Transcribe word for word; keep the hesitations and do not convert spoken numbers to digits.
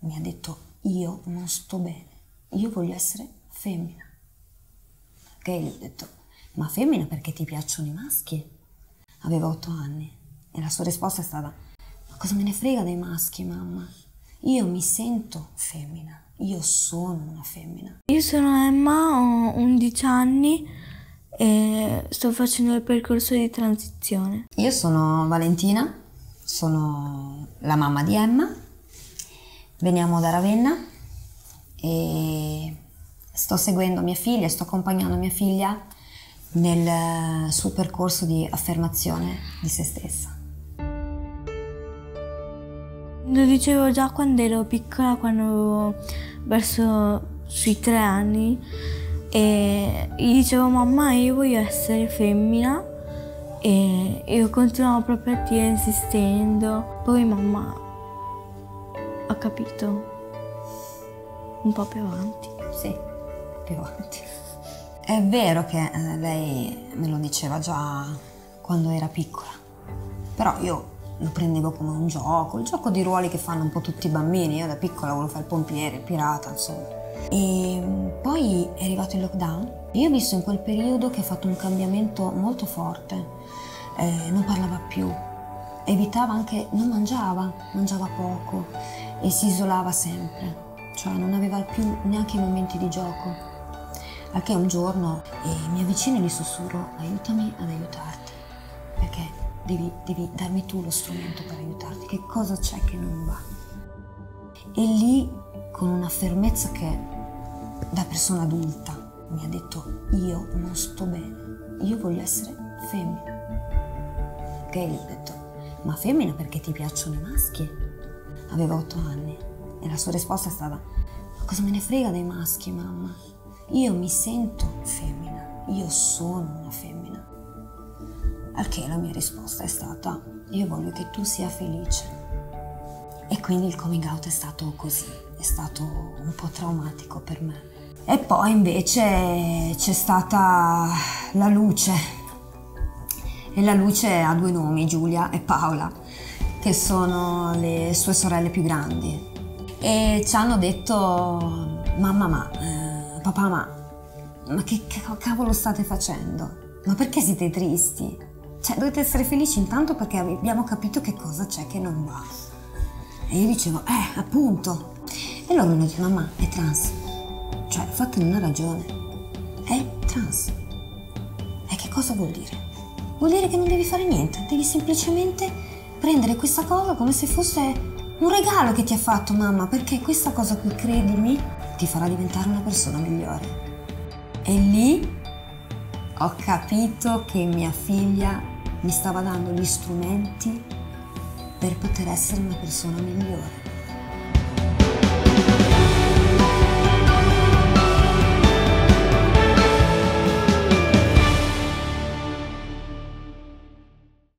mi ha detto: io non sto bene, io voglio essere femmina. Ok, gli ho detto: ma femmina perché ti piacciono i maschi? Aveva otto anni e la sua risposta è stata: ma cosa me ne frega dei maschi, mamma? Io mi sento femmina, io sono una femmina. Io sono Emma, ho undici anni e sto facendo il percorso di transizione. Io sono Valentina, sono la mamma di Emma, veniamo da Ravenna e sto seguendo mia figlia, sto accompagnando mia figlia nel suo percorso di affermazione di se stessa. Lo dicevo già quando ero piccola, quando avevo verso sui tre anni, e gli dicevo: mamma, io voglio essere femmina, e io continuavo proprio a dire, insistendo. Poi mamma ha capito un po' più avanti. Sì, più avanti. È vero che eh, lei me lo diceva già quando era piccola, però io lo prendevo come un gioco, il gioco di ruoli che fanno un po' tutti i bambini. Io da piccola volevo fare il pompiere, il pirata, insomma. E poi è arrivato il lockdown. Io ho visto in quel periodo che ha fatto un cambiamento molto forte. Eh, non parlava più, evitava anche, non mangiava, mangiava poco e si isolava sempre, cioè non aveva più neanche i momenti di gioco. Al che un giorno eh, mi avvicino e gli sussurro: aiutami ad aiutarti, perché devi, devi darmi tu lo strumento per aiutarti, che cosa c'è che non va? E lì, con una fermezza che da persona adulta, mi ha detto: io non sto bene, io voglio essere femmina. Ok, gli ho detto: ma femmina perché ti piacciono i maschi? Aveva otto anni e la sua risposta è stata: ma cosa me ne frega dei maschi, mamma? Io mi sento femmina, io sono una femmina. Al che la mia risposta è stata: io voglio che tu sia felice. E quindi il coming out è stato così, è stato un po' traumatico per me. E poi invece c'è stata la luce. E la luce ha due nomi, Giulia e Paola, che sono le sue sorelle più grandi. E ci hanno detto: mamma, ma, eh, papà, ma, ma che cavolo state facendo? Ma perché siete tristi? Cioè, dovete essere felici intanto perché abbiamo capito che cosa c'è che non va. E io dicevo: eh, appunto. E loro mi hanno detto: mamma, è trans. Cioè, fate una ragione. È trans. E che cosa vuol dire? Vuol dire che non devi fare niente, devi semplicemente prendere questa cosa come se fosse un regalo che ti ha fatto mamma, perché questa cosa qui, credimi, ti farà diventare una persona migliore. E lì ho capito che mia figlia mi stava dando gli strumenti per poter essere una persona migliore.